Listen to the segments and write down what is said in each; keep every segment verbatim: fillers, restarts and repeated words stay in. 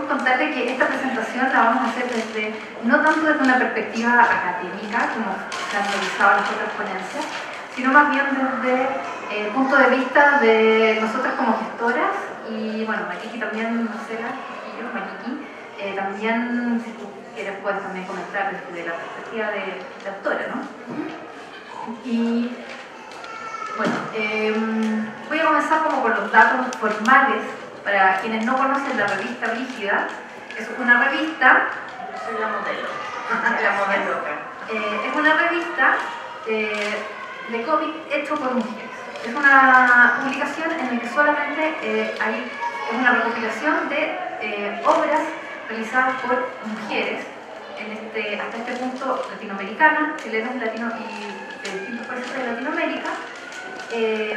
contarle que esta presentación la vamos a hacer desde, no tanto desde una perspectiva académica, como se han realizado las otras ponencias, sino más bien desde el punto de vista de nosotras como gestoras, y bueno, Maliki también, Marcela, y yo, Maliki, eh, también, si tú quieres, puedes también comentar desde la perspectiva de, de autora, ¿no? Y bueno, eh, voy a comenzar como con los datos formales. Para quienes no conocen la revista Brígida, es una revista... Yo soy la modelo, la modelo. Eh, es una revista eh, de cómic hecho por mujeres. Es una publicación en la que solamente eh, hay es una recopilación de eh, obras realizadas por mujeres, en este, hasta este punto latinoamericanas, chilenas latino, y de distintos países de Latinoamérica. Eh,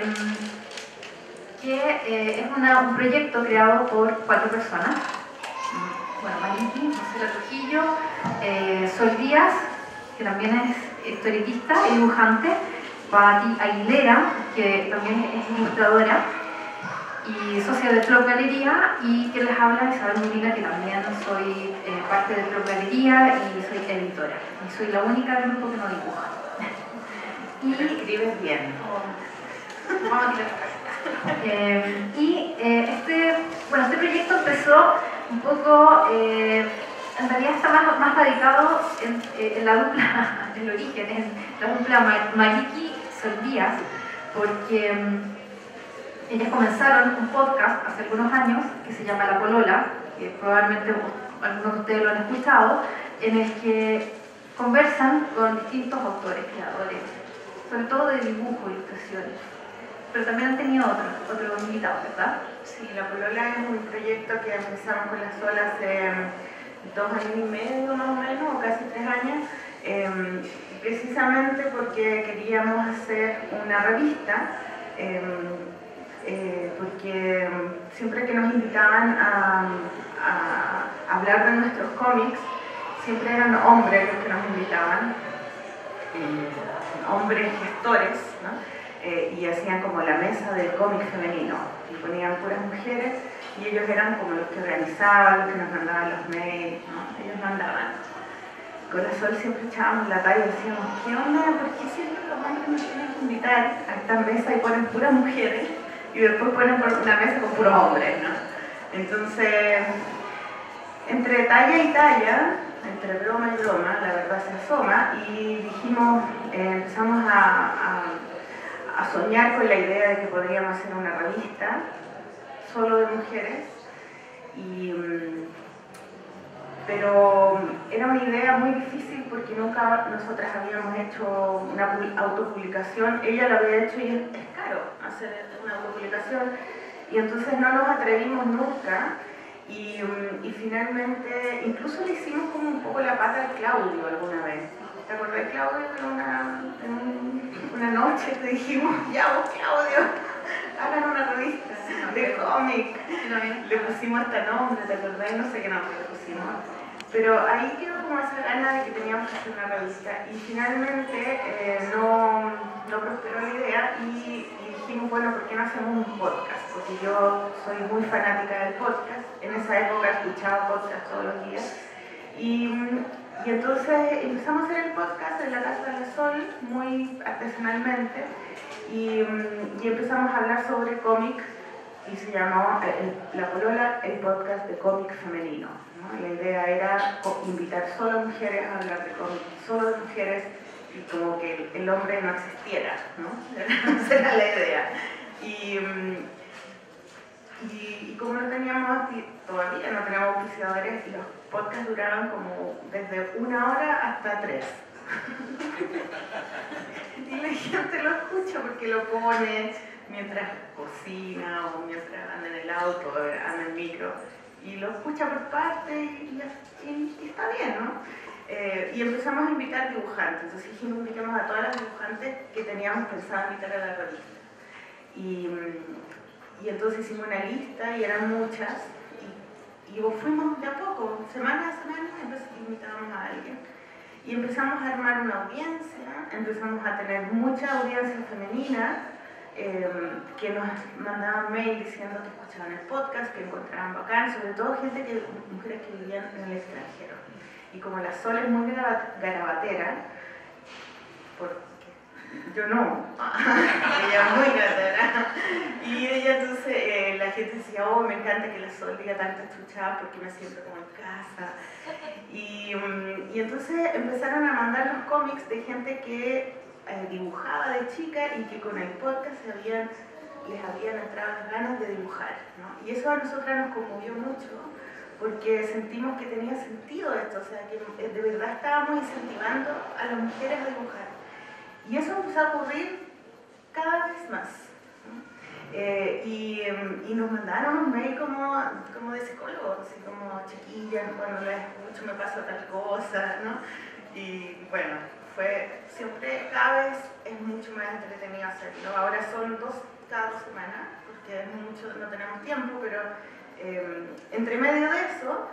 que eh, es una, un proyecto creado por cuatro personas. Bueno, Maliki, Marcela Trujillo, eh, Sol Díaz, que también es historietista y dibujante, Pati Aguilera, que también es ilustradora y socia de Club Galería, y que les habla Isabel Molina, que también soy eh, parte de Club Galería y soy editora. Y soy la única del grupo que no dibuja. Y escribes bien. Oh, vamos a tirar la casa. Eh, y eh, este, bueno, este proyecto empezó un poco, eh, en realidad está más, más radicado en, en la dupla, en el origen, en la dupla Maliki Sol Díaz, porque um, ellas comenzaron un podcast hace algunos años que se llama La Polola, que probablemente algunos de ustedes lo han escuchado, en el que conversan con distintos autores, creadores, sobre todo de dibujo, ilustraciones. Pero también han tenido otros, otros invitados, ¿verdad? Sí, La Polola es un proyecto que empezamos con la Sol hace dos años y medio más o menos, o casi tres años, eh, precisamente porque queríamos hacer una revista, eh, eh, porque siempre que nos invitaban a, a hablar de nuestros cómics, siempre eran hombres los que nos invitaban, eh, hombres gestores, ¿no? Eh, y hacían como la mesa del cómic femenino, y ponían puras mujeres, y ellos eran como los que organizaban, los que nos mandaban los mails, ¿no? Ellos mandaban. Con la Sol siempre echábamos la talla y decíamos, ¿qué onda? ¿Por qué siempre los hombres nos tienen que invitar a esta mesa y ponen puras mujeres, y después ponen una mesa con puros hombres, ¿no? Entonces, entre talla y talla, entre broma y broma, la verdad se asoma, y dijimos, eh, empezamos a, a a soñar con la idea de que podríamos hacer una revista solo de mujeres, y, pero era una idea muy difícil porque nunca nosotras habíamos hecho una autopublicación. Ella lo había hecho y es, es caro hacer una autopublicación, y entonces no nos atrevimos nunca, y, y finalmente incluso le hicimos como un poco la pata al Claudio alguna vez. ¿Te acordás, Claudio? En una, en un, una noche te dijimos, ya vos, Claudio, hagan una revista de cómic. Le pusimos hasta nombre, ¿te acordás? No sé qué nombre le pusimos. Pero ahí quedó como esa gana de que teníamos que hacer una revista. Y finalmente eh, no, no prosperó la idea, y, y dijimos, bueno, ¿por qué no hacemos un podcast? Porque yo soy muy fanática del podcast. En esa época escuchaba podcast todos los días. Y, y entonces empezamos a hacer el podcast en la Casa de la Sol, muy artesanalmente, y, y empezamos a hablar sobre cómic, y se llamó el, La Polola, el podcast de cómic femenino, ¿no? La idea era invitar solo mujeres a hablar de cómic, solo de mujeres, y como que el, el hombre no existiera, ¿no? Esa era la idea. Y, y, y como no teníamos, todavía no teníamos auspiciadores, los podcasts duraban como desde una hora hasta tres. Y la gente lo escucha porque lo pone mientras cocina o mientras anda en el auto, anda en el micro, y lo escucha por parte y, y, y está bien, ¿no? Eh, y empezamos a invitar dibujantes. Entonces dijimos, invitamos a todas las dibujantes que teníamos pensado invitar a la revista. Y, y entonces hicimos una lista y eran muchas, y, y fuimos de a poco, semana a semana, invitábamos a alguien. Y empezamos a armar una audiencia, empezamos a tener mucha audiencia femenina, eh, que nos mandaban mail diciendo que escuchaban el podcast, que encontraban bacán, sobre todo gente que, mujeres que vivían en el extranjero. Y como la Sol es muy garabatera, porque yo no, ella es muy garabatera, y ella entonces, eh, la gente decía, oh, me encanta que la Sol diga tantas chuchadas porque me siento como en casa. Y, um, y entonces empezaron a mandar los cómics de gente que eh, dibujaba de chica y que con el podcast se habían, les habían entrado las ganas de dibujar, ¿no? Y eso a nosotras nos conmovió mucho, porque sentimos que tenía sentido esto, o sea, que de verdad estábamos incentivando a las mujeres a dibujar. Y eso empezó a ocurrir cada vez más, ¿no? Eh, y, y nos mandaron un mail como, como de psicólogos, así como, chiquillas, cuando la escucho me pasa tal cosa, ¿no? Y bueno, fue siempre, cada vez es mucho más entretenido hacerlo. Ahora son dos cada dos semanas, porque es mucho, no tenemos tiempo, pero eh, entre medio de eso,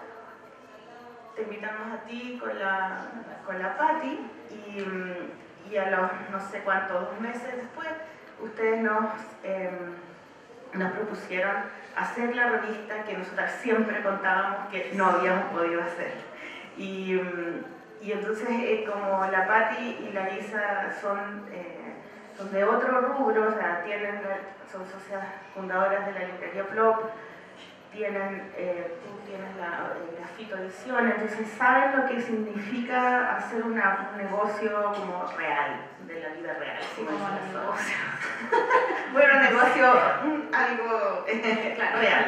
te invitamos a ti con la, con la Patti y, y a los no sé cuántos, dos meses después, ustedes nos, eh, nos propusieron hacer la revista que nosotras siempre contábamos que no habíamos podido hacer. Y, y entonces, eh, como la Patti y la Lisa son, eh, son de otro rubro, o sea, tienen, son socias fundadoras de la librería Plop, tienen, eh, tú tienes la eh, Grafito Edición, entonces saben lo que significa hacer una, un negocio como real, de la vida real. Sí, como un negocio. Bueno, negocio, algo eh, claro, real.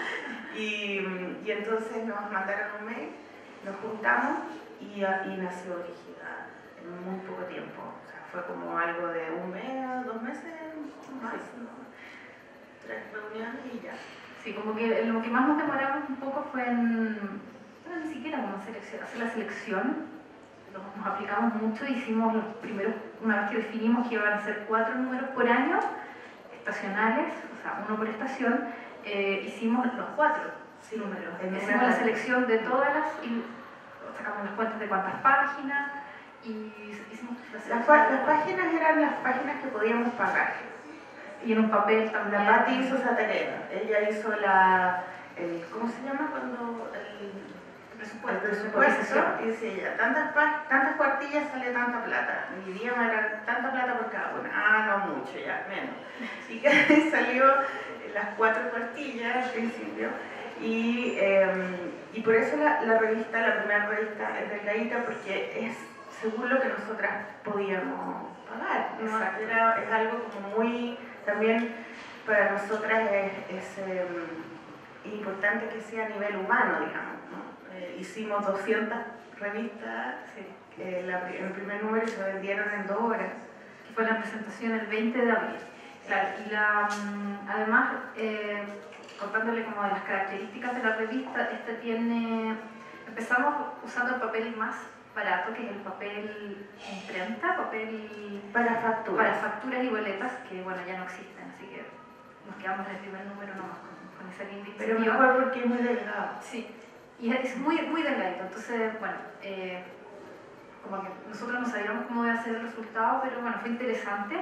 Y, y entonces nos mandaron un mail, nos juntamos y, y nació Brígida en muy poco tiempo. O sea, fue como algo de un mes, dos meses, más, ¿no? Tres reuniones y ya. Sí, como que lo que más nos demoramos un poco fue en, bueno, ni siquiera como selección, hacer la selección. Nos aplicamos mucho, hicimos los primeros, una vez que definimos que iban a ser cuatro números por año, estacionales, o sea, uno por estación, eh, hicimos los cuatro sí, números. Hicimos la selección de todas las, y sacamos las cuentas de cuántas páginas, y hicimos la las, las páginas eran las páginas que podíamos pagar. Y en un papel también. La Patti hizo esa tarea. Ella hizo la, el, ¿cómo se llama cuando? El, el presupuesto. El presupuesto. Y decía ella, tantas, tantas cuartillas sale tanta plata. Mi idioma era tanta plata por cada una. Ah, no mucho, ya, menos. Y que salió las cuatro cuartillas al principio. Y, eh, y por eso la, la revista, la primera revista es delgadita, porque es según lo que nosotras podíamos pagar, ¿no? Era, es algo como muy, también para nosotras es, es eh, importante que sea a nivel humano, digamos, ¿no? Eh, hicimos doscientas revistas, sí. eh, la, el primer número se vendieron en dos horas. Que fue la presentación el veinte de abril. Claro, y la, además, eh, contándole como de las características de la revista, esta tiene, empezamos usando el papel más barato, que es el papel imprenta, papel para facturas. para facturas y boletas, que bueno, ya no existen, así que nos quedamos en el primer número nomás con, con esa linda Pero mejor porque es muy delgado. Sí, y es muy, muy delgadito, entonces bueno, eh, como que nosotros no sabíamos cómo iba a ser el resultado, pero bueno, fue interesante.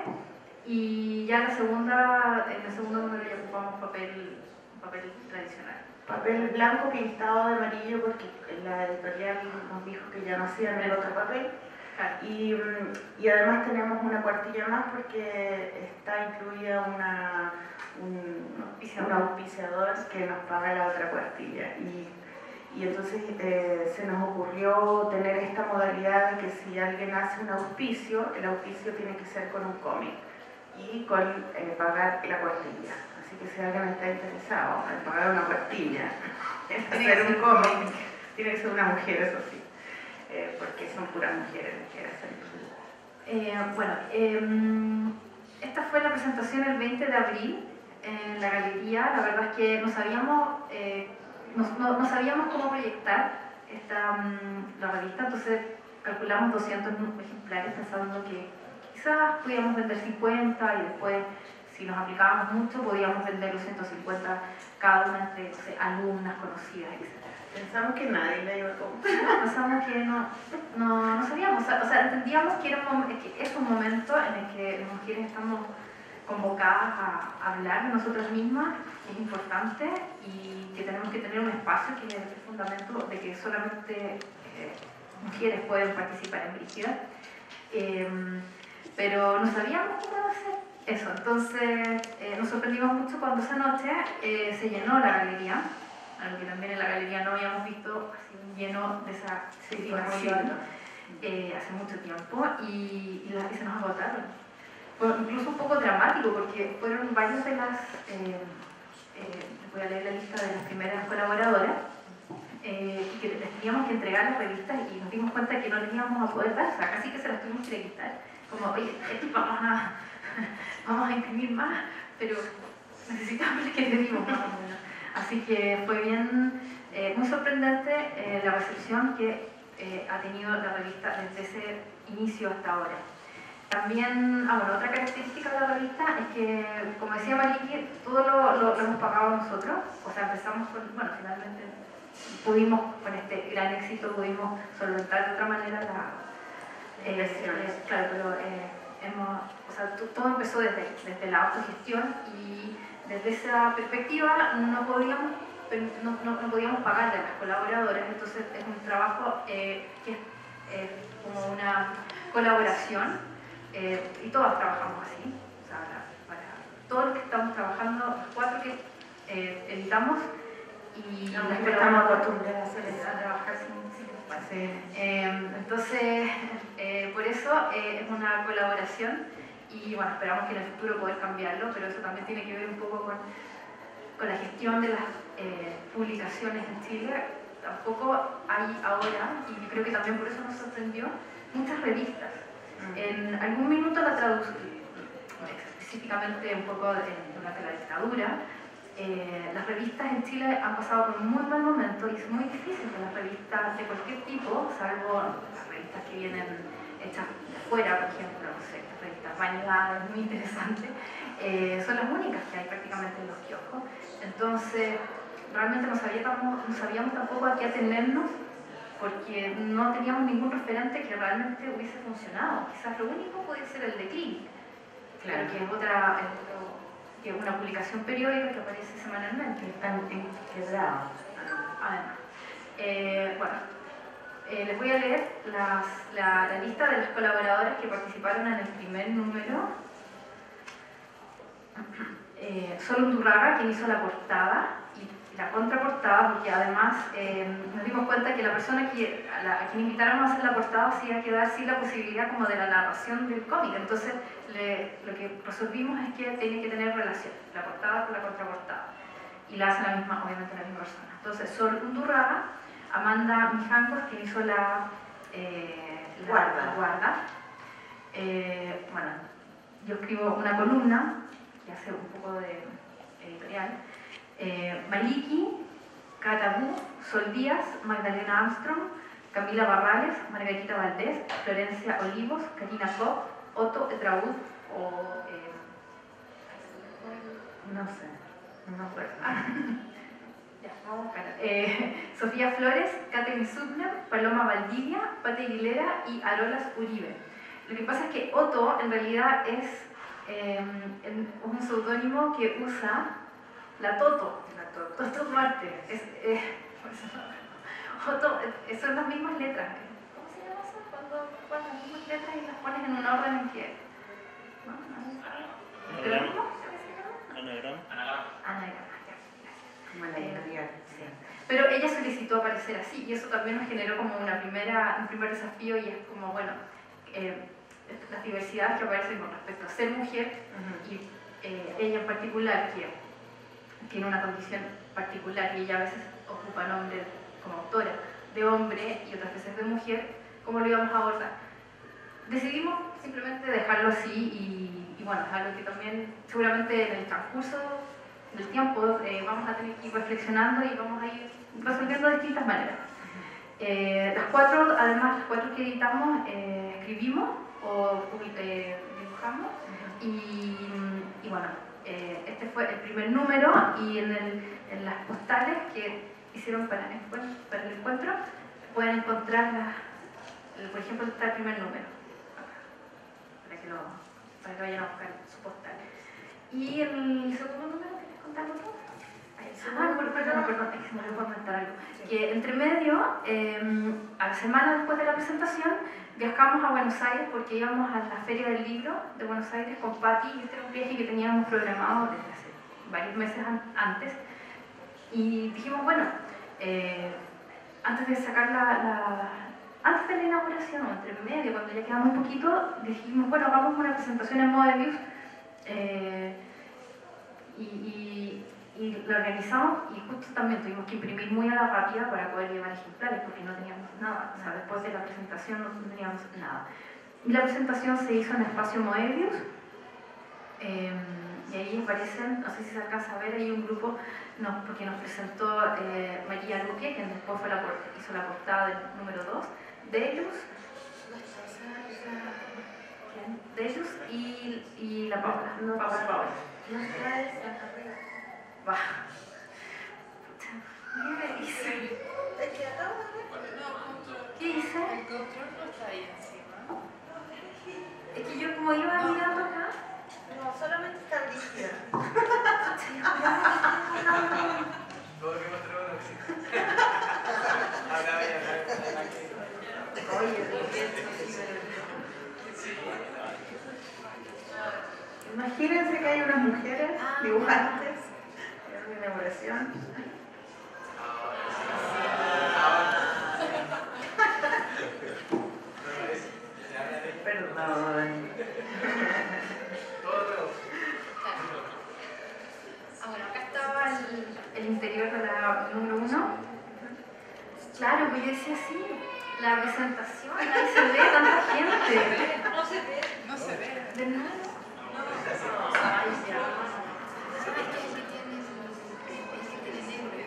Y ya en la segunda, en el segundo número ya ocupamos papel, papel tradicional. Papel blanco pintado de amarillo porque la editorial nos dijo que ya no hacían el otro papel. Claro. Y, y además tenemos una cuartilla más porque está incluida una, un, auspiciador. un auspiciador que nos paga la otra cuartilla. Y, y entonces eh, se nos ocurrió tener esta modalidad de que si alguien hace un auspicio, el auspicio tiene que ser con un cómic y con eh, pagar la cuartilla. Así que si alguien está interesado en pagar una cuartilla, en hacer un cómic, tiene que ser una mujer, eso sí, eh, porque son puras mujeres las que hacen. Eh, bueno, eh, esta fue la presentación el veinte de abril en la galería. La verdad es que no sabíamos, eh, no, no, no sabíamos cómo proyectar esta, um, la revista, entonces calculamos doscientos ejemplares pensando que quizás podíamos vender cincuenta y después, si nos aplicábamos mucho, podíamos vender los ciento cincuenta cada una entre, no sé, alumnas, conocidas, etcétera. Pensamos que nadie la iba a comprar. No, pensamos que no, no, no sabíamos, o sea, o sea, entendíamos que, era un, que es un momento en el que las mujeres estamos convocadas a hablar de nosotras mismas, que es importante, y que tenemos que tener un espacio que es el fundamento de que solamente eh, mujeres pueden participar en Brígida. Eh, pero no sabíamos cómo hacer eso, entonces eh, nos sorprendimos mucho cuando esa noche eh, se llenó la galería, algo que también en la galería no habíamos visto así un lleno de esa situación eh, hace mucho tiempo, y, y, la, y se nos agotaron. Fue incluso un poco dramático porque fueron varias de las, eh, eh, voy a leer la lista de las primeras colaboradoras, eh, y que les teníamos que entregar las revistas y nos dimos cuenta que no les íbamos a poder dar, o sea, casi que se las tuvimos que quitar, como, oye, vamos a, vamos a imprimir más, pero necesitamos las que te dimos más o menos. Así que fue bien, eh, muy sorprendente eh, la recepción que eh, ha tenido la revista desde ese inicio hasta ahora. También, ah, bueno, otra característica de la revista es que, como decía Maliki, todo lo, lo, lo hemos pagado nosotros, o sea, empezamos con, bueno, finalmente pudimos, con este gran éxito, pudimos solventar de otra manera la eh, eh, claro, pero eh, hemos, o sea, todo empezó desde, desde la autogestión, y desde esa perspectiva no podíamos, no, no, no podíamos pagarle a las colaboradoras, entonces es un trabajo eh, que es eh, como una colaboración, eh, y todas trabajamos así, o sea, para, para todos los que estamos trabajando, los cuatro que eh, editamos, y no, las que estamos acostumbradas a trabajar sin, sin sí. eh, entonces, eh, por eso eh, es una colaboración, y bueno, esperamos que en el futuro poder cambiarlo, pero eso también tiene que ver un poco con, con la gestión de las eh, publicaciones en Chile. Tampoco hay ahora, y creo que también por eso nos sorprendió, muchas revistas. Mm. En algún minuto la traducción, específicamente un poco de, durante la dictadura, Eh, las revistas en Chile han pasado por un muy mal momento, y es muy difícil que las revistas de cualquier tipo, salvo las revistas que vienen hechas de fuera, por ejemplo, no sé, las revistas Vanidades, muy interesantes, eh, son las únicas que hay prácticamente en los kioscos. Entonces, realmente no sabíamos, no sabíamos tampoco a qué atenernos, porque no teníamos ningún referente que realmente hubiese funcionado. Quizás lo único podía ser el de Clinic, claro, que es otra... Es otro, que es una publicación periódica que aparece semanalmente. Están quebrados. Además. Eh, bueno, eh, les voy a leer las, la, la lista de las colaboradoras que participaron en el primer número. Eh, Sol Undurraga, quien hizo la portada y la contraportada, porque además eh, nos dimos cuenta que la persona que, a, la, a quien invitáramos a hacer la portada se iba a quedar sin la posibilidad como de la narración del cómic. Entonces le, lo que resolvimos es que tiene que tener relación, la portada con la contraportada, y la hace la misma, obviamente la misma persona. Entonces Sol Undurraga, Amanda Mijangos, quien hizo la, eh, la guarda, la guarda. Eh, bueno, yo escribo una columna que hace un poco de editorial. Eh, Maliki, Catabú, Sol Díaz, Magdalena Armstrong, Camila Barrales, Margarita Valdés, Florencia Olivos, Karina Koch, Otto Etraud o... Eh, no sé, no me acuerdo. Ya, vamos a buscar. Eh, Sofía Flores, Catherine Subner, Paloma Valdivia, Pati Aguilera y Arolas Uribe. Lo que pasa es que Otto en realidad es eh, un seudónimo que usa la Toto, la Toto, Toto Marte. Es, eh, Otto, eh, son las mismas letras. ¿Cómo se llama eso? Cuando pones las mismas letras y las pones en un orden en que... ¿No? ¿Anagrama? Anagrama. Anagrama, ya, Como la editorial. Sí. Pero ella solicitó aparecer así, y eso también nos generó como una primera, un primer desafío, y es como, bueno, eh, las diversidades que aparecen con respecto a ser mujer, uh-huh. y eh, ella en particular, que tiene una condición particular, y ella a veces ocupa nombre como autora de hombre y otras veces de mujer, ¿cómo lo íbamos a abordar? Decidimos simplemente dejarlo así, y, y bueno, es algo que también seguramente en el transcurso del tiempo eh, vamos a tener que ir reflexionando y vamos a ir resolviendo de distintas maneras. Eh, las cuatro, además, las cuatro que editamos, eh, escribimos o eh, dibujamos, uh-huh. y, y bueno, eh, este fue el primer número, y en, el, en las postales que hicieron para el, para el encuentro pueden encontrar, la, el, por ejemplo, está el primer número, acá, para que, lo, para que vayan a buscar su postal. Y el segundo número, ¿quieres contarlo tú? Ah, perdón, perdón, perdón, es que se me olvidó comentar algo. Sí. Que entre medio, eh, a la semana después de la presentación, viajamos a Buenos Aires porque íbamos a la Feria del Libro de Buenos Aires con Patti, y este era un viaje que teníamos programado desde hace varios meses an antes. Y dijimos, bueno, eh, antes de sacar la, la... antes de la inauguración, o entre medio, cuando ya quedaba muy poquito, dijimos, bueno, hagamos una presentación en Moebius. Eh, y, y, y lo organizamos, y justo también tuvimos que imprimir muy a la rápida para poder llevar ejemplares porque no teníamos nada, o sea, después de la presentación no teníamos nada. Y la presentación se hizo en Espacio Moebius, eh, y ahí aparecen, no sé si se alcanza a ver, hay un grupo, no, porque nos presentó eh, María Luque, que después fue la, hizo la portada del número dos, de ellos, de ellos y, y la Paula, no, Paula, Paula. No traes la carrera. Va. ¿Qué hice? Es que acabo de ver. ¿Qué hice? El control no está ahí encima. Es que yo como iba mirando acá. No, solamente está brígida. Todo que mostró uno, sí. Hablaba ya, Oye, imagínense que hay unas mujeres dibujantes en una inauguración. Perdón. todo nuevo. Ah, bueno, acá estaba el, el interior de la número uno. Claro, pues yo decía así, la presentación, ahí se ve tanta gente. No se ve, no se ve. ¿De nuevo? Ay, ya. ¿Sabes qué? El que tiene el que tiene negro.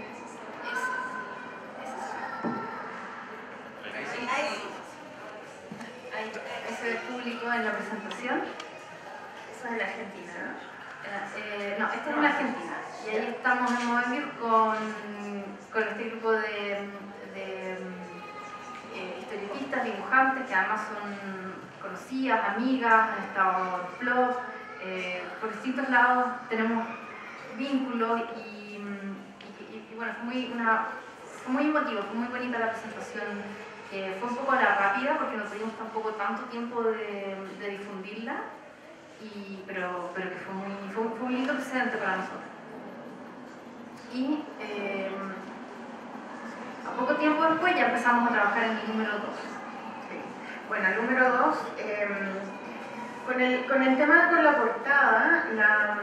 Es. Es. Ahí sí. Ahí, ahí se ve el público en la presentación. Eso es en la Argentina, ¿no? Eh, no, esta es en la Argentina. Y ahí estamos en Moebius con, con este grupo de, de eh, historietistas, dibujantes, que además son conocidas, amigas, han estado en Flop. Eh, por distintos lados tenemos vínculos y, y, y, y bueno, fue muy, una, fue muy emotivo, fue muy bonita la presentación. Eh, fue un poco a la rápida porque no tuvimos tampoco tanto tiempo de, de difundirla. Y, pero, pero que fue, muy, fue, fue un lindo presente para nosotros. Y eh, a poco tiempo después ya empezamos a trabajar en el número dos. Sí. Bueno, el número dos, eh, con, el, con el tema con la portada, la,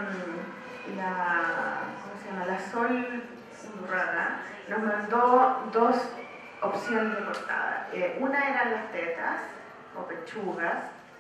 la, ¿cómo se llama? La Sol Urraga nos mandó dos opciones de portada. Eh, una eran las tetas o pechugas,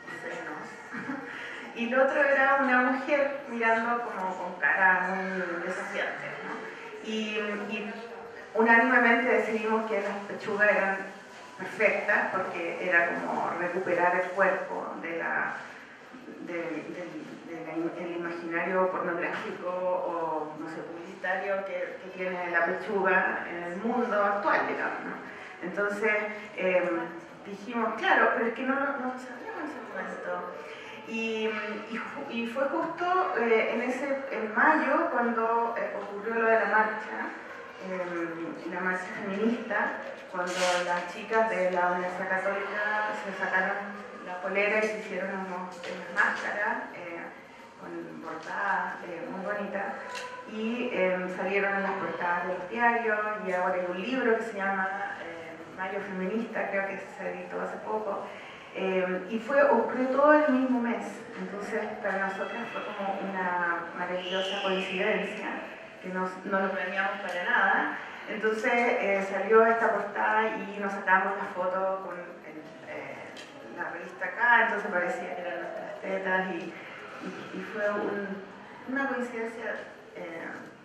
senos. Y el otro era una mujer mirando como con cara muy desafiante, ¿no? Y, y unánimemente decidimos que las pechugas eran perfectas porque era como recuperar el cuerpo de la, de, de, de la, el imaginario pornográfico o no sé, publicitario que, que tiene la pechuga en el mundo actual, digamos, ¿no? Entonces eh, dijimos, claro, pero es que no, no sabíamos ese momento. Y, y, y fue justo eh, en, ese, en mayo cuando eh, ocurrió lo de la marcha, eh, la marcha feminista, cuando las chicas de la Universidad Católica se sacaron la polera y se hicieron unos, unas máscaras eh, con bordadas eh, muy bonitas y eh, salieron en las portadas de los diarios, y ahora hay un libro que se llama eh, Mayo Feminista, creo que se editó hace poco. Eh, y fue, ocurrió todo el mismo mes, entonces para nosotras fue como una maravillosa coincidencia, que no, no lo planeamos para nada. Entonces eh, salió esta portada y nos sacamos la foto con el, eh, la revista acá, entonces parecía que eran nuestras tetas y, y, y fue un, una coincidencia eh,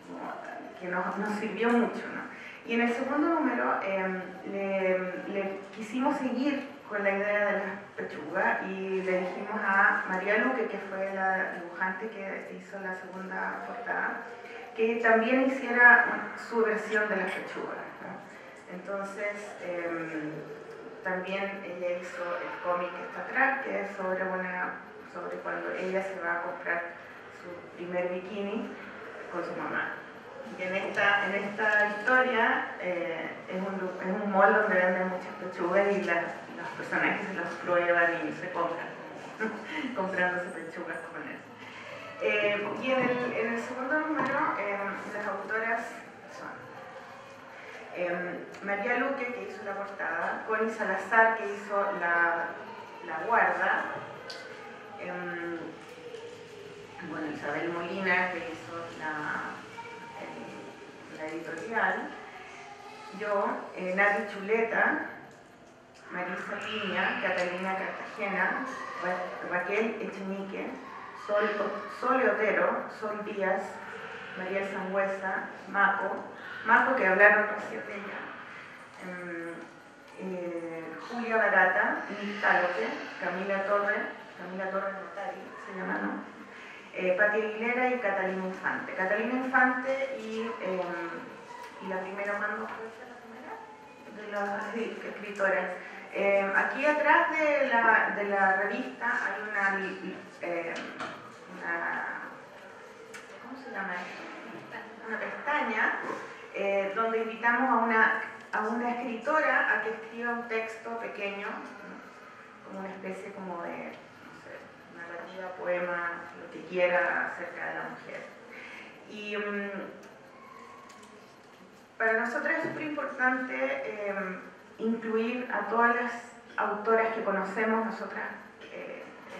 que nos, nos sirvió mucho, ¿no? Y en el segundo número eh, le, le quisimos seguir con la idea de las pechugas y le dijimos a María Luque, que fue la dibujante que hizo la segunda portada, que también hiciera su versión de las pechugas, ¿no? Entonces eh, también ella hizo el cómic que está atrás, que es sobre, una, sobre cuando ella se va a comprar su primer bikini con su mamá. Y en esta, en esta historia eh, es, un, es un mall donde venden muchas pechugas y las, los personajes se las prueban y se compran, comprándose pechugas con eso. Eh, y en el, en el segundo número, eh, las autoras son eh, María Luque, que hizo la portada, Connie Salazar, que hizo la, la guarda, eh, bueno, Isabel Molina, que hizo la, el, la editorial, yo, eh, Nati Chuleta, Marisa Piña, Catalina Cartagena, Ra Raquel Echenique, Sol, Sol Otero, Sol Díaz, María Sangüesa, Maco, Maco que hablaron recién de ella, eh, eh, Julia Barata, Nick Taloque, Camila Torres, Camila Torres Notari, se llama, ¿no? Eh, Pati Aguilera y Catalina Infante. Catalina Infante y, eh, y la primera mano, ¿puede ser la primera? De las sí, escritoras. Eh, aquí atrás de la, de la revista hay una, eh, una ¿cómo se llama esto? Una pestaña eh, donde invitamos a una, a una escritora a que escriba un texto pequeño, ¿no? Como una especie como de, no sé, narrativa, poema, lo que quiera acerca de la mujer. Y um, para nosotros es súper importante eh, incluir a todas las autoras que conocemos, nosotras eh,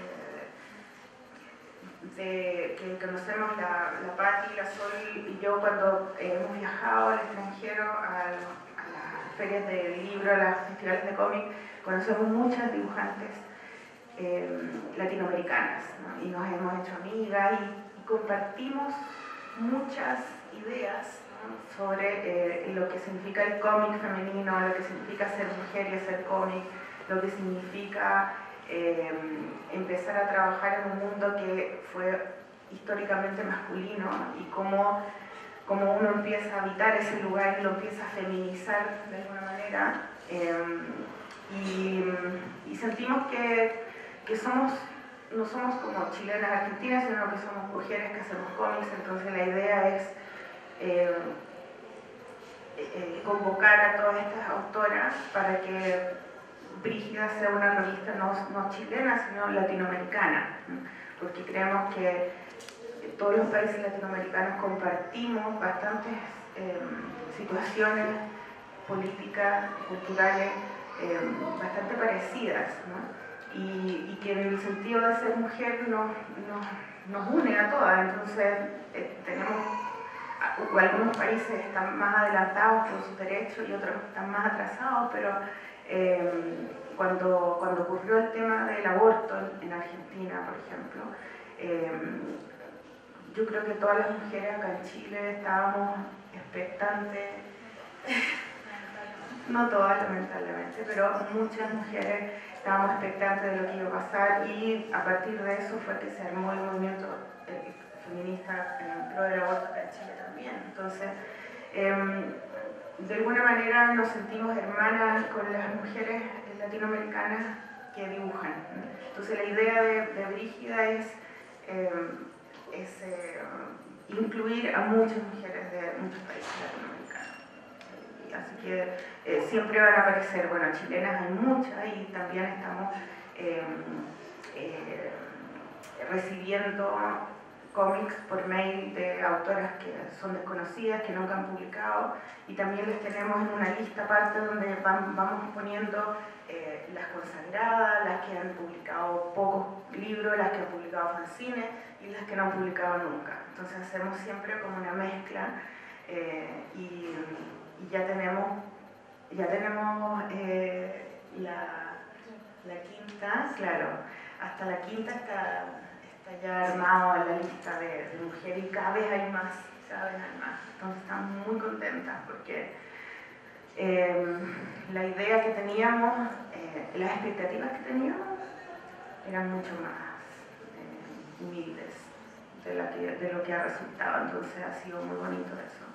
eh, de, que conocemos, la, la Patti, la Sol y yo cuando eh, hemos viajado al extranjero, a, a las ferias de libro, a los festivales de cómic, conocemos muchas dibujantes eh, latinoamericanas, ¿no? Y nos hemos hecho amigas y, y compartimos muchas ideas sobre eh, lo que significa el cómic femenino, lo que significa ser mujer y hacer cómic, lo que significa eh, empezar a trabajar en un mundo que fue históricamente masculino y cómo, cómo uno empieza a habitar ese lugar y lo empieza a feminizar de alguna manera. Eh, y, y sentimos que, que somos, no somos como chilenas argentinas, sino que somos mujeres que hacemos cómics, entonces la idea es Eh, eh, convocar a todas estas autoras para que Brígida sea una revista no, no chilena, sino latinoamericana, ¿no? Porque creemos que todos los países latinoamericanos compartimos bastantes eh, situaciones políticas, culturales, eh, bastante parecidas, ¿no? y, y que en el sentido de ser mujer nos, nos, nos une a todas, entonces eh, tenemos algunos países están más adelantados con sus derechos y otros están más atrasados, pero eh, cuando, cuando ocurrió el tema del aborto en Argentina, por ejemplo, eh, yo creo que todas las mujeres acá en Chile estábamos expectantes, no todas lamentablemente, pero muchas mujeres estábamos expectantes de lo que iba a pasar y a partir de eso fue que se armó el movimiento eh, feminista en pro del aborto acá en Chile también. Entonces, eh, de alguna manera nos sentimos hermanas con las mujeres latinoamericanas que dibujan, ¿no? Entonces la idea de, de Brígida es, eh, es eh, incluir a muchas mujeres de muchos países latinoamericanos. Y así que eh, siempre van a aparecer, bueno, chilenas hay muchas y también estamos eh, eh, recibiendo cómics por mail de autoras que son desconocidas, que nunca han publicado, y también les tenemos en una lista aparte donde van, vamos poniendo eh, las consagradas, las que han publicado pocos libros, las que han publicado fanzines y las que no han publicado nunca. Entonces hacemos siempre como una mezcla eh, y, y ya tenemos, ya tenemos eh, la, la quinta, claro, hasta la quinta está está ya armado la lista de, de mujeres y cada vez hay más, cada vez hay más. Entonces estamos muy contentas porque eh, la idea que teníamos, eh, las expectativas que teníamos eran mucho más eh, humildes de, la que, de lo que ha resultado. Entonces ha sido muy bonito eso.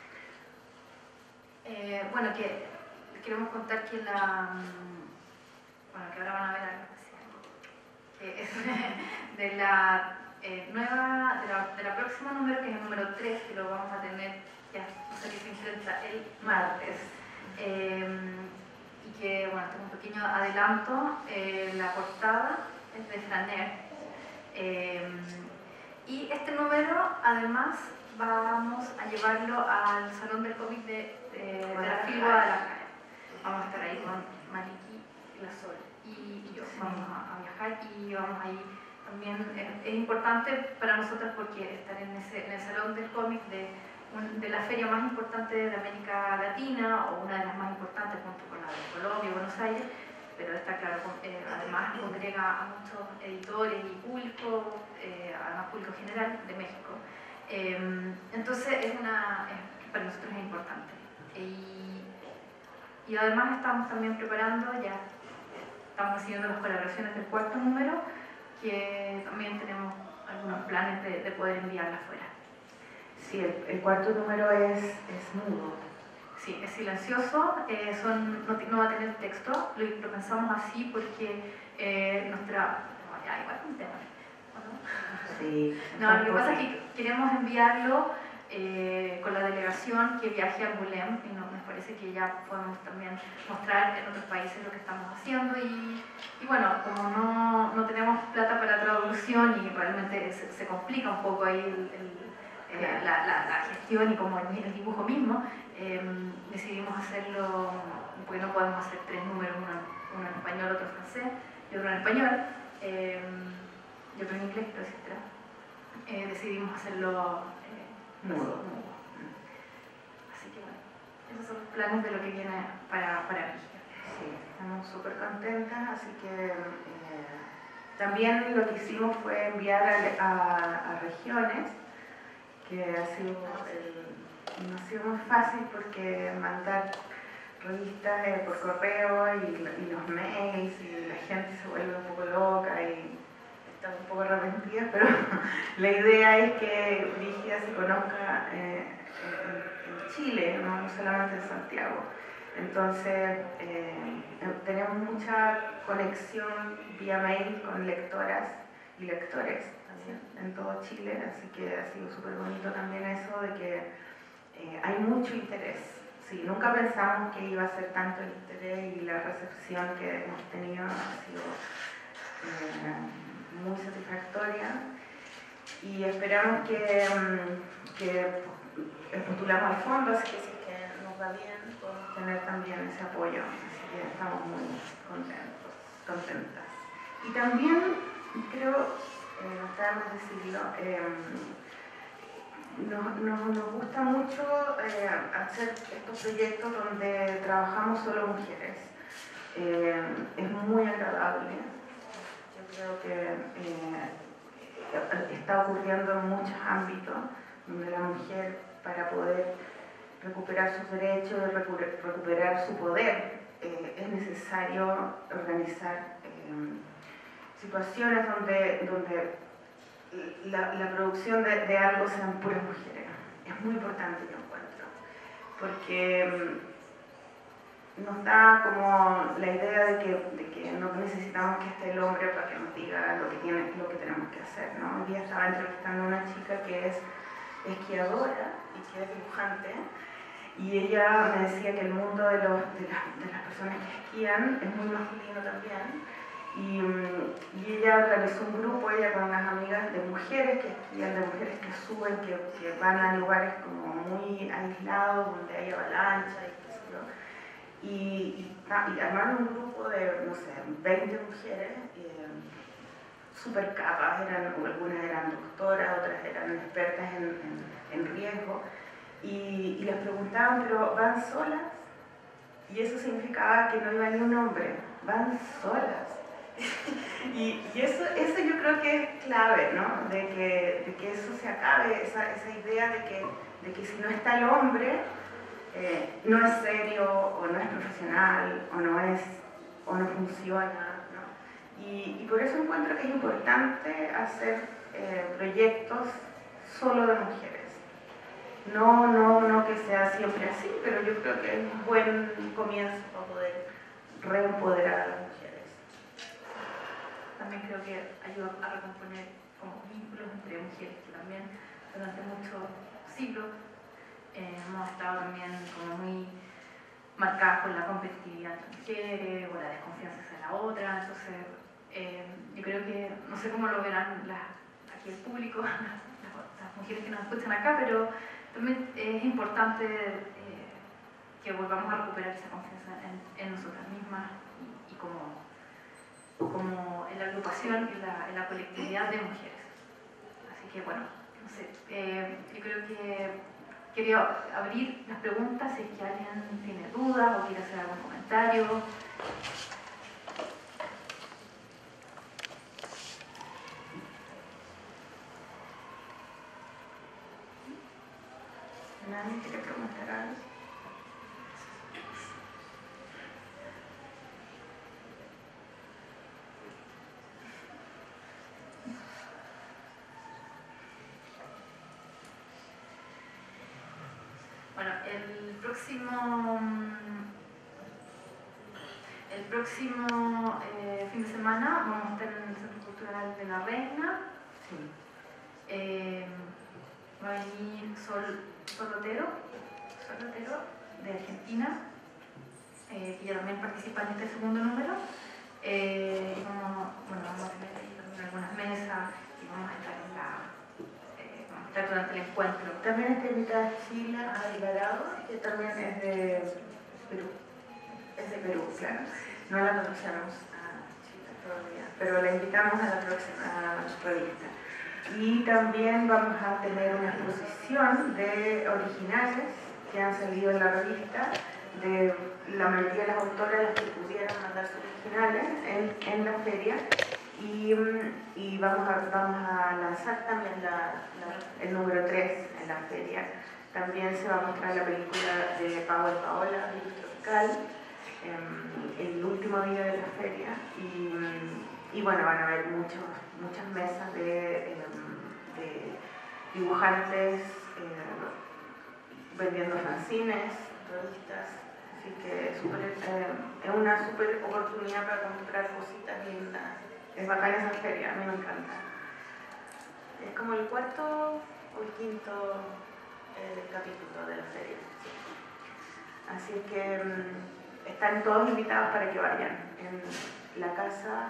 Eh, bueno, que queremos contar que la... Bueno, que ahora van a ver algo especial. Que es de la eh, nueva, de la, de la próxima número, que es el número tres, que lo vamos a tener, ya no sé qué se intenta, el martes. Eh, y que, bueno, tengo un pequeño adelanto, eh, la portada es de Franer. Eh, y este número, además, vamos a llevarlo al Salón del Cómic de, de, de la FIL Guadalajara. Vamos a estar ahí con Maliki, La Sol y, y yo. Vamos a, a viajar y vamos ahí también. Es, es importante para nosotros porque estar en, ese, en el Salón del Cómic de, un, de la feria más importante de América Latina, o una de las más importantes junto con la de Colombia y Buenos Aires, pero está claro, eh, además congrega a muchos editores y público, eh, además público general de México. Eh, entonces es una, es, para nosotros es importante. Y, y además estamos también preparando, ya estamos siguiendo las colaboraciones del cuarto número, que también tenemos algunos planes de, de poder enviarla afuera. Sí, el, el cuarto número es, es mudo. Sí, es silencioso, eh, son, no, no va a tener texto, lo, lo pensamos así porque eh, nuestra... No, ya, igual un tema, ¿o no? Sí. No, lo que pasa es que queremos enviarlo eh, con la delegación que viaje a Angulem, y nos, nos parece que ya podemos también mostrar en otros países lo que estamos haciendo, y, y bueno, como no, no tenemos plata para traducción y realmente se, se complica un poco ahí el, el Eh, la, la, la gestión y como el, el dibujo mismo, eh, decidimos hacerlo, porque no podemos hacer tres números, uno, uno en español, otro en francés y otro en español, eh, y otro en inglés, etcétera. Eh, decidimos hacerlo eh, mudo. Así que bueno, esos son los planes de lo que viene para, para Brigia. Sí, estamos súper contentas, así que eh, también lo que hicimos fue enviar a, a, a regiones, que ha sido, el, no ha sido muy fácil porque mandar revistas eh, por correo y, y los mails, y la gente se vuelve un poco loca y está un poco arrepentida, pero la idea es que Brigia se conozca eh, en, en Chile, no, no solamente en Santiago. Entonces eh, tenemos mucha conexión vía mail con lectoras y lectores en todo Chile, así que ha sido súper bonito también eso de que eh, hay mucho interés. Sí, nunca pensamos que iba a ser tanto el interés, y la recepción que hemos tenido ha sido eh, muy satisfactoria, y esperamos que, que postulamos al fondo, así que si es que nos va bien podemos tener también ese apoyo, así que estamos muy contentos, contentas. Y también creo, Eh, no está de más decirlo, eh, nos, nos, nos gusta mucho eh, hacer estos proyectos donde trabajamos solo mujeres. Eh, es muy agradable. Yo creo que eh, está ocurriendo en muchos ámbitos donde la mujer, para poder recuperar sus derechos, recuperar su poder, eh, es necesario organizar eh, situaciones donde, donde la, la producción de, de algo sean puras mujeres. Es muy importante, yo encuentro, porque nos da como la idea de que, de que no necesitamos que esté el hombre para que nos diga lo que, tiene, lo que tenemos que hacer, ¿no? Hoy día estaba entrevistando a una chica que es esquiadora y que es dibujante, y ella me decía que el mundo de, los, de, las, de las personas que esquían es muy masculino también. Y, y ella organizó un grupo, ella con unas amigas, de mujeres que esquían, de mujeres que suben, que, que van a lugares como muy aislados, donde hay avalancha y qué sé yo. Y, y, y armaron un grupo de, no sé, veinte mujeres, eh, súper capas, eran, algunas eran doctoras, otras eran expertas en, en, en riesgo, y, y les preguntaban, ¿pero van solas? Y eso significaba que no iba ni un hombre, van solas. y, y eso, eso yo creo que es clave, ¿no? De que, de que eso se acabe, esa, esa idea de que, de que si no está el hombre, eh, no es serio, o no es profesional, o no, es, o no funciona, ¿no? Y, y por eso encuentro que es importante hacer eh, proyectos solo de mujeres. No, no, no que sea siempre así, pero yo creo que es un buen comienzo para poder reempoderar a las mujeres. También creo que ayuda a recomponer como vínculos entre mujeres, que también durante muchos siglos eh, hemos estado también como muy marcadas por la competitividad entre mujeres o la desconfianza hacia la otra. Entonces, eh, yo creo que, no sé cómo lo verán las, aquí el público, las, las mujeres que nos escuchan acá, pero también es importante eh, que volvamos a recuperar esa confianza en, en nosotras mismas y, y como, como en la agrupación, en la, en la colectividad de mujeres. Así que bueno, no sé, eh, yo creo que quería abrir las preguntas si es que alguien tiene dudas o quiere hacer algún comentario. ¿Nadie quiere preguntar algo? Bueno, el próximo, el próximo eh, fin de semana vamos a estar en el Centro Cultural de la Reina. Sí. Eh, va a venir Sol, Sol Otero, Sol Otero de Argentina, eh, que ya también participa en este segundo número. Eh, y vamos, bueno, vamos a tener ahí también algunas mesas y vamos a estar en la, eh, vamos a estar durante el encuentro. También está invitada Sheila Alvarado, que también es de Perú. Es de Perú, claro. No la conocemos a Sheila todavía, pero la invitamos a la próxima revista. Y también vamos a tener una exposición de originales que han salido en la revista, de la mayoría de las autoras las que pudieron mandar sus originales en, en la feria. Y, y vamos, a, vamos a lanzar también la, la, el número tres en la feria. También se va a mostrar la película de Pau y Paola, Virus Tropical, eh, el último día de la feria. Y, y bueno, van a haber muchos, muchas mesas de, eh, de dibujantes eh, vendiendo fanzines, revistas. Así que super, eh, es una súper oportunidad para comprar cositas lindas. Es bacana esa feria, a mí me encanta. Es como el cuarto o el quinto eh, capítulo de la feria. Así que um, están todos invitados para que vayan en la casa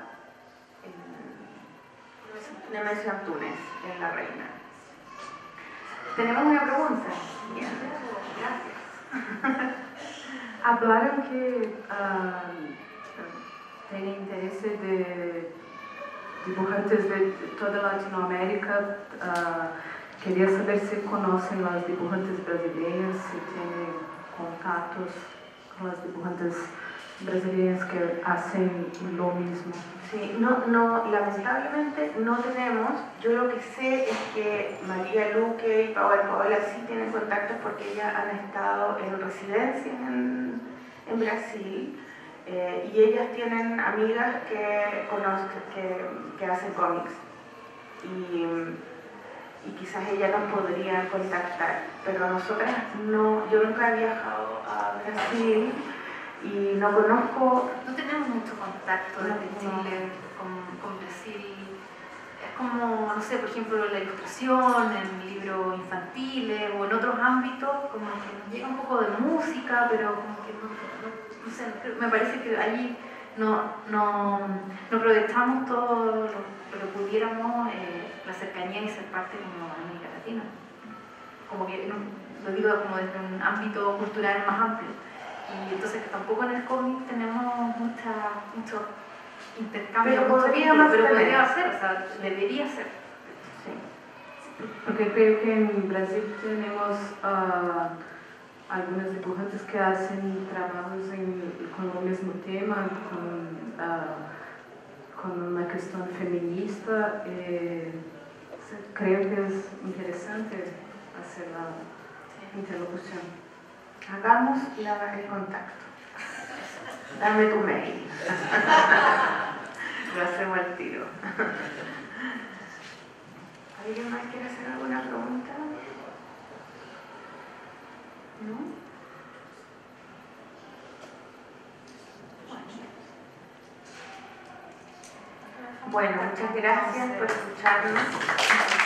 en Nemesio Antunes, en La Reina. Tenemos una pregunta. Bien, gracias. Hablaron que uh, tienen interés de dibujantes de toda Latinoamérica. Uh, quería saber si conocen las dibujantes brasileñas, si tienen contactos con las dibujantes brasileñas que hacen lo mismo. Sí, no, no, lamentablemente no tenemos. Yo lo que sé es que María Luque y Paola Paola sí tienen contactos porque ellas han estado en residencia en, en Brasil. Eh, y ellas tienen amigas que, conozco, que, que hacen cómics y, y quizás ellas nos podrían contactar, pero nosotras no, yo nunca he viajado a Brasil y no conozco. No tenemos mucho contacto desde No, Chile con, con Brasil. Es como, no sé, por ejemplo, la ilustración, en libros infantiles o en otros ámbitos, como que nos llega un poco de música, pero como que no, no No sé, me parece que allí no, no, no aprovechamos todo lo, lo que pudiéramos, eh, la cercanía y ser parte como de América Latina. Como que no, lo digo como desde un ámbito cultural más amplio. Y entonces que tampoco en el cómic tenemos mucha, mucho intercambio, Pero mucho podría vínculo, más pero tener. podría ser, o sea, debería ser. Sí. Porque creo que en Brasil tenemos uh, algunos dibujantes que hacen trabajos en, con el mismo tema, con, uh, con una cuestión feminista. Eh, creo que es interesante hacer la interlocución. Hagamos la, el contacto. Dame tu mail. Lo hacemos al tiro. ¿Alguien más quiere hacer alguna pregunta? ¿No? Bueno. Bueno, muchas gracias por escucharnos.